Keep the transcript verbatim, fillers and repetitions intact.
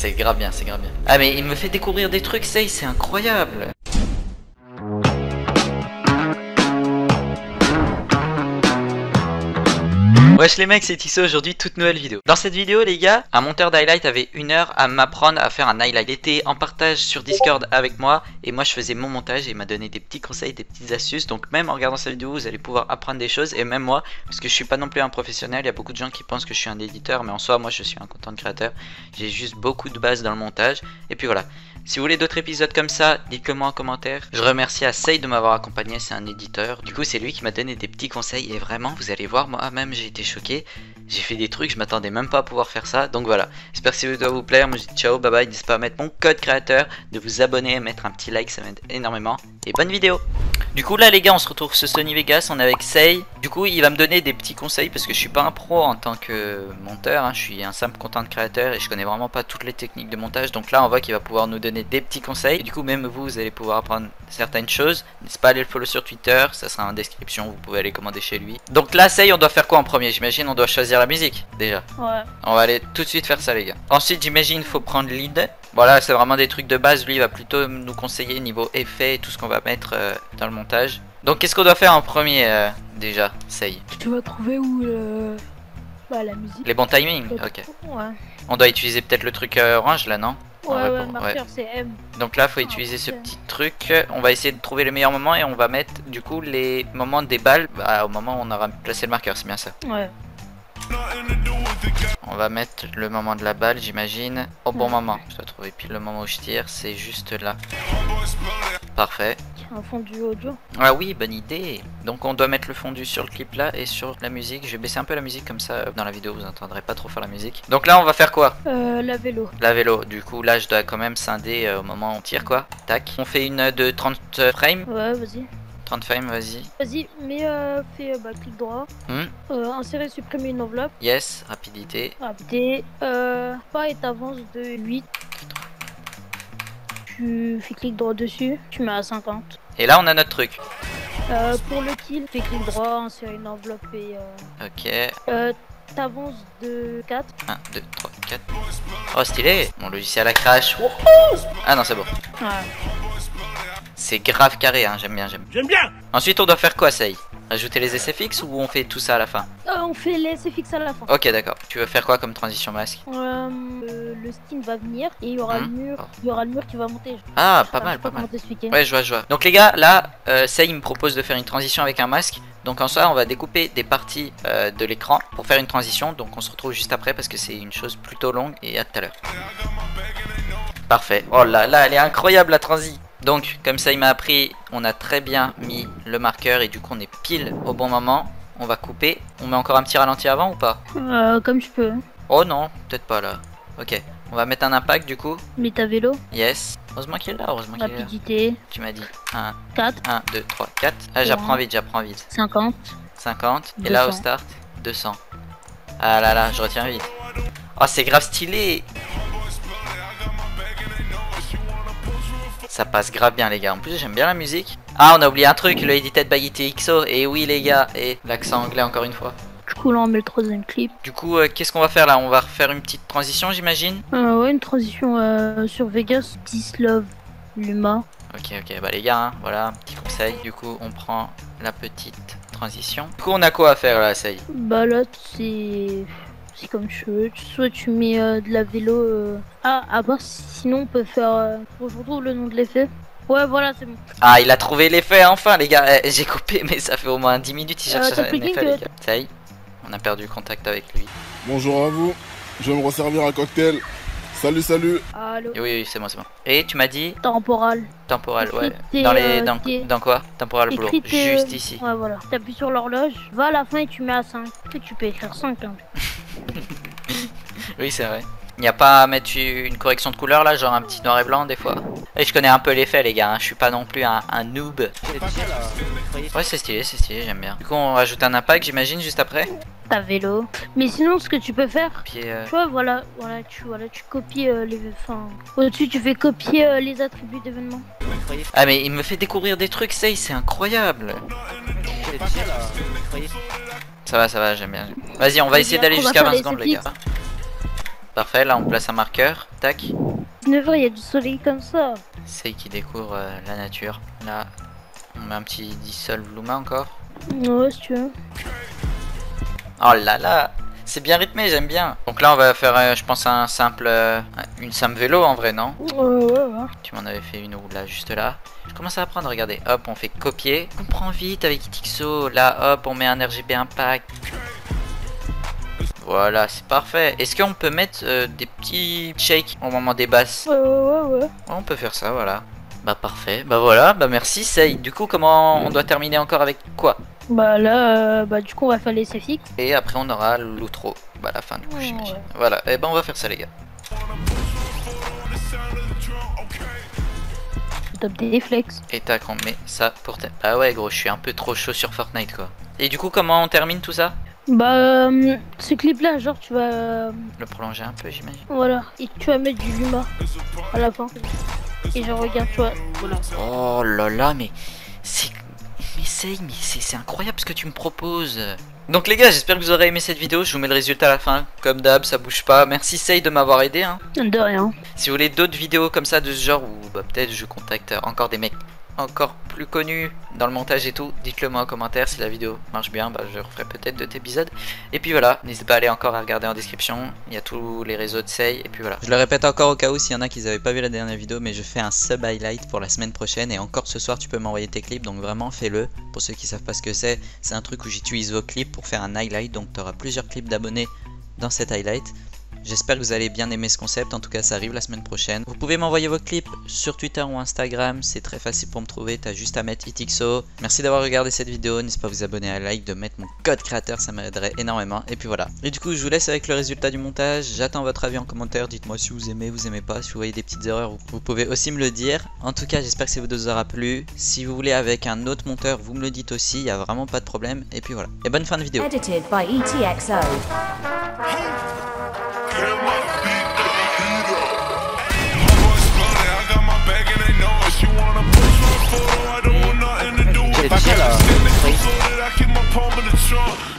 c'est grave bien, c'est grave bien. Ah mais il me fait découvrir des trucs, Sei, c'est incroyable. Wesh les mecs, c'est Tissot, aujourd'hui toute nouvelle vidéo. Dans cette vidéo les gars, un monteur d'highlight avait une heure à m'apprendre à faire un highlight. Il était en partage sur Discord avec moi et moi je faisais mon montage et il m'a donné des petits conseils, des petites astuces. Donc même en regardant cette vidéo vous allez pouvoir apprendre des choses. Et même moi, parce que je suis pas non plus un professionnel, il y a beaucoup de gens qui pensent que je suis un éditeur, mais en soi moi je suis un content créateur. J'ai juste beaucoup de bases dans le montage. Et puis voilà. Si vous voulez d'autres épisodes comme ça, dites-le moi en commentaire. Je remercie à Sei de m'avoir accompagné, c'est un éditeur. Du coup c'est lui qui m'a donné des petits conseils et vraiment vous allez voir, moi-même j'ai été choqué. J'ai fait des trucs, je m'attendais même pas à pouvoir faire ça. Donc voilà, j'espère que ça va vous plaire. Moi je dis ciao, bye bye. N'hésitez pas à mettre mon code créateur, de vous abonner, mettre un petit like, ça m'aide énormément. Et bonne vidéo. Du coup là les gars, on se retrouve sur Sony Vegas, on est avec Sei. Du coup il va me donner des petits conseils parce que je suis pas un pro en tant que monteur, hein. Je suis un simple content créateur et je connais vraiment pas toutes les techniques de montage. Donc là on voit qu'il va pouvoir nous donner des petits conseils. Et du coup même vous, vous allez pouvoir apprendre certaines choses. N'hésitez pas à aller le follow sur Twitter, ça sera en description, vous pouvez aller commander chez lui. Donc là Sei, on doit faire quoi en premier? J'imagine on doit choisir la musique déjà. Ouais. On va aller tout de suite faire ça les gars. Ensuite j'imagine il faut prendre lead. Voilà, c'est vraiment des trucs de base. Lui il va plutôt nous conseiller niveau effet et tout ce qu'on va mettre euh, dans le montage. Donc qu'est-ce qu'on doit faire en premier euh, déjà, Sei? Tu vas trouver où le... bah, la musique. Les bons timings, ok. Ouais. On doit utiliser peut-être le truc euh, orange là, non? Ouais, ouais, ouais, pour... marqueur ouais. c'est M. Donc là faut utiliser ce petit truc. On va essayer de trouver les meilleurs moments et on va mettre du coup les moments des balles bah, au moment où on aura placé le marqueur, c'est bien ça. Ouais. On va mettre le moment de la balle, j'imagine, au bon ouais. moment. Je dois trouver pile le moment où je tire, c'est juste là. Parfait. Un fondu audio. Ah oui, bonne idée. Donc on doit mettre le fondu sur le clip là et sur la musique. Je vais baisser un peu la musique comme ça dans la vidéo vous entendrez pas trop faire la musique. Donc là on va faire quoi? Euh, la vélo. La vélo. Du coup là je dois quand même scinder euh, au moment où on tire quoi. Tac. On fait une de trente frames. Ouais, vas-y. trente frames, vas-y. Vas-y, mais euh, fais euh, bah, clic droit. Hmm. Euh, insérer, supprimer une enveloppe. Yes, rapidité. Rapidité. Euh, pas et t'avances de huit. Tu fais clic droit dessus. Tu mets à cinquante. Et là on a notre truc. Euh, pour le kill, fais clic droit, insérer une enveloppe et... Euh... Ok. Euh, t'avances de quatre. un, deux, trois, quatre. Oh stylé. Mon logiciel a crash. Ah non c'est bon. Ouais. C'est grave carré hein, j'aime bien, j'aime. J'aime bien. Ensuite on doit faire quoi, Sei? Ajouter les S F X ou on fait tout ça à la fin? Euh, on fait les S F X à la fin. Ok d'accord. Tu veux faire quoi comme transition masque? Euh, le, le skin va venir et il y aura Mmh. le mur. Oh. Il y aura le mur qui va monter. Ah pas Enfin, mal, je sais pas mal. comment t'expliquer. Ouais je vois, je vois. Donc les gars là, euh, Sei me propose de faire une transition avec un masque. Donc en soi on va découper des parties euh, de l'écran pour faire une transition. Donc on se retrouve juste après parce que c'est une chose plutôt longue. Et à tout à l'heure. Parfait. Oh là là, elle est incroyable la transi. Donc comme ça il m'a appris, on a très bien mis le marqueur et du coup on est pile au bon moment. On va couper. On met encore un petit ralenti avant ou pas? Euh, comme je peux. Oh non, peut-être pas là. Ok, on va mettre un impact du coup. Mets ta vélo. Yes. Heureusement qu'il est là, heureusement qu'il est là. Rapidité. Tu m'as dit un, quatre. un, deux, trois, quatre. Ah j'apprends vite, j'apprends vite. cinquante. cinquante. Et là au deux cents. start, deux cents. Ah là là, je retiens vite. Oh c'est grave stylé. Ça passe grave bien les gars, en plus j'aime bien la musique. Ah on a oublié un truc, le Edited by I T X O. Et oui les gars, et l'accent anglais encore une fois. Du coup là on met le troisième clip. Du coup euh, qu'est-ce qu'on va faire là? On va refaire une petite transition j'imagine. Euh, ouais, une transition euh, sur Vegas. Dislove Luma. Ok ok, bah les gars, hein, voilà, un petit conseil. Du coup on prend la petite transition. Du coup on a quoi à faire là, Sei? Bah là c'est... C'est comme je veux. Soit tu mets euh, de la vélo... Euh... Ah, à part sinon on peut faire... Euh... Faut que je retrouve le nom de l'effet. Ouais voilà c'est bon. Ah il a trouvé l'effet enfin les gars. Eh, j'ai coupé mais ça fait au moins dix minutes il cherche Euh, t'as un cliqué effet que- les gars. Ça y est, on a perdu contact avec lui. Bonjour à vous. Je vais me resservir un cocktail. Salut, salut. Allô. Et oui oui c'est bon c'est bon. Et tu m'as dit Temporal. temporal, ouais. T'es, Dans les... euh, Dans, t'es- dans quoi? Temporal blow. Écrit, t'es- Juste ici. Ouais voilà. T'appuies sur l'horloge. Va à la fin et tu mets à cinq. Et tu peux écrire cinq hein. Oui c'est vrai. Il n'y a pas à mettre une correction de couleur là, genre un petit noir et blanc des fois. Et je connais un peu l'effet les gars, hein. Je suis pas non plus un, un noob. Ouais c'est stylé, c'est stylé, j'aime bien. Du coup on rajoute un impact j'imagine juste après. Ta vélo. Mais sinon ce que tu peux faire... Puis euh... Tu vois voilà, voilà, tu, voilà, tu copies euh, les... Enfin... Au-dessus tu fais copier euh, les attributs d'événements. Ah mais il me fait découvrir des trucs, Sei, c'est incroyable. Ça va, ça va, j'aime bien. Vas-y, on va essayer d'aller On va jusqu'à faire vingt les secondes les gars. S F X. Parfait, là on place un marqueur. Tac. dix-neuf heures, il y a du soleil comme ça. C'est qui découvre euh, la nature. Là, on met un petit dissolve Luma encore. Ouais, si tu veux. Oh là là, c'est bien rythmé, j'aime bien. Donc là on va faire, euh, je pense, un simple, euh, une simple vélo en vrai, non? Ouais, ouais, ouais. Tu m'en avais fait une roue là, juste là. Je commence à apprendre, regardez. Hop, on fait copier. On prend vite avec Itixo. Là, hop, on met un R G B impact. Voilà, c'est parfait. Est-ce qu'on peut mettre euh, des petits shakes au moment des basses? Ouais, ouais, ouais, ouais. Ouais, on peut faire ça, voilà. Bah parfait, bah voilà, bah merci Sei. Du coup, comment on doit terminer encore avec quoi? Bah là, euh, bah du coup, on va faire les C F X. Et après, on aura l'outro. Bah la fin du coup, Ouais, j'imagine. ouais. Voilà, et ben on va faire ça les gars. Top des flex. Et tac, on met ça pour terminer. Ah ouais gros, je suis un peu trop chaud sur Fortnite quoi. Et du coup, comment on termine tout ça? Bah, euh, ce clip là, genre, tu vas. euh, Le prolonger un peu, j'imagine. Voilà. Et tu vas mettre du Luma à la fin. Et je regarde, tu vois. Voilà. Oh là là, mais c'est. Mais Sei, mais c'est c'est incroyable ce que tu me proposes. Donc les gars, j'espère que vous aurez aimé cette vidéo. Je vous mets le résultat à la fin. Comme d'hab, ça bouge pas. Merci Sei de m'avoir aidé. Hein. De rien. Si vous voulez d'autres vidéos comme ça de ce genre, ou bah, peut-être je contacte encore des mecs encore plus connus dans le montage et tout, dites-le moi en commentaire. Si la vidéo marche bien, bah, je referai peut-être d'autres épisodes. Et puis voilà, n'hésitez pas à aller encore à regarder en description. Il y a tous les réseaux de Sei. Et puis voilà. Je le répète encore au cas où s'il y en a qui n'avaient pas vu la dernière vidéo, mais je fais un sub highlight pour la semaine prochaine. Et encore ce soir, tu peux m'envoyer tes clips. Donc vraiment, fais-le. Pour ceux qui savent pas ce que c'est, c'est un truc où j'utilise vos clips pour faire un highlight. Donc tu auras plusieurs clips d'abonnés dans cet highlight. J'espère que vous allez bien aimer ce concept, en tout cas ça arrive la semaine prochaine. Vous pouvez m'envoyer vos clips sur Twitter ou Instagram, c'est très facile pour me trouver, t'as juste à mettre Itixo. Merci d'avoir regardé cette vidéo, n'hésitez pas à vous abonner, à like, de mettre mon code créateur, ça m'aiderait énormément. Et puis voilà. Et du coup je vous laisse avec le résultat du montage, j'attends votre avis en commentaire, dites-moi si vous aimez, vous aimez pas, si vous voyez des petites erreurs, vous pouvez aussi me le dire. En tout cas j'espère que cette vidéo vous aura plu, si vous voulez avec un autre monteur, vous me le dites aussi, il n'y a vraiment pas de problème. Et puis voilà. Et bonne fin de vidéo. Edited by E T X O. J'ai déjà là.